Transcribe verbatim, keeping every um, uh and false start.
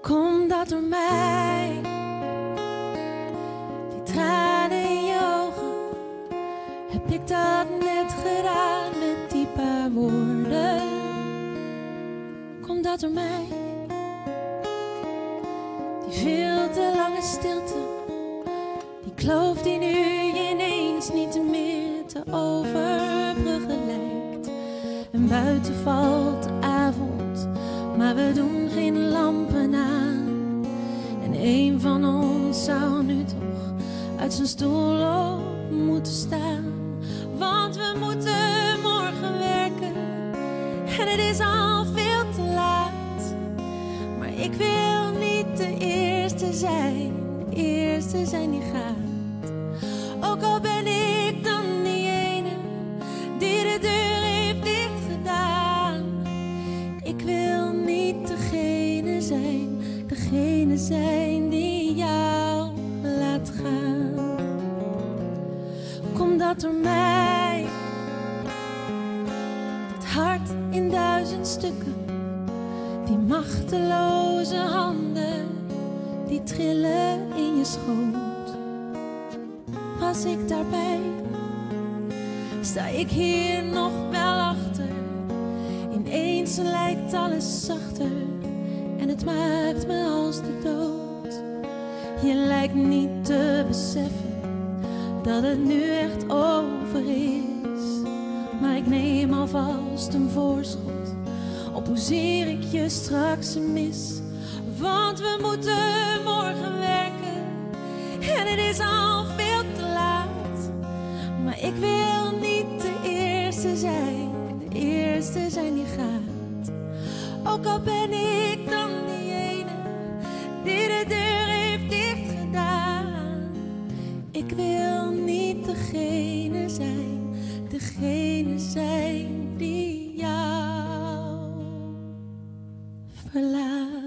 Komt dat door mij? Die tranen in je ogen, heb ik dat net gedaan met die paar woorden? Komt dat door mij? Die veel te lange stilte, die kloof die nu ineens niet meer te overbruggen lijkt. En buiten valt de avond, maar we doen geen lampen aan. En een van ons zou nu toch uit zijn stoel op moeten staan. Want we moeten morgen werken en het is al veel te laat. Maar ik wil niet de eerste zijn, de eerste zijn die gaat. Ook al ben ik dan die ene die de deur heeft dichtgedaan. Ik wil niet degene zijn, degene zijn die jou laat gaan. Komt dat door mij? Dat hart in duizend stukken, die machteloze handen, die trillen in je schoot. Was ik daarbij? Sta ik hier nog wel achter? Ineens lijkt alles zachter en het maakt me als de dood. Je lijkt niet te beseffen dat het nu echt over is. Maar ik neem alvast een voorschot op hoezeer ik je straks mis. Want we moeten morgen werken en het is al veel te laat. Maar ik wil niet de eerste zijn, de eerste zijn die gaat. Ook al ben ik dan die ene die de deur heeft dichtgedaan. Ik wil niet degene zijn, degene zijn die jou verlaat.